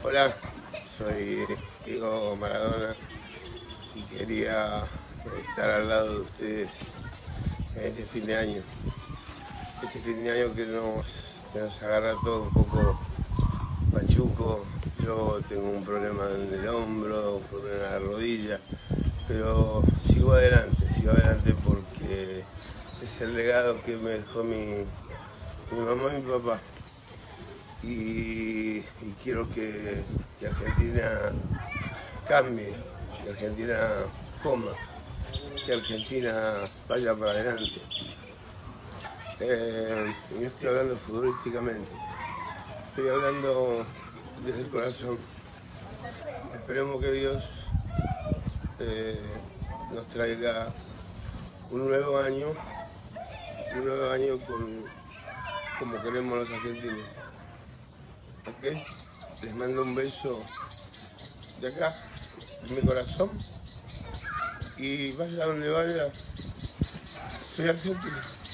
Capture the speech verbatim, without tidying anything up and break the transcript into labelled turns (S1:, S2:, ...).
S1: Hola, soy Diego Maradona y quería estar al lado de ustedes en este fin de año. Este fin de año que nos, que nos agarra todo un poco machuco. Yo tengo un problema en el hombro, un problema en la rodilla, pero sigo adelante, sigo adelante porque es el legado que me dejó mi, mi mamá y mi papá. Y, y quiero que, que Argentina cambie, que Argentina coma, que Argentina vaya para adelante. Eh, y no estoy hablando futbolísticamente, estoy hablando desde el corazón. Esperemos que Dios eh, nos traiga un nuevo año, un nuevo año con, como queremos los argentinos. ¿Ok? Les mando un beso de acá, de mi corazón, y vaya donde vaya, soy argentino.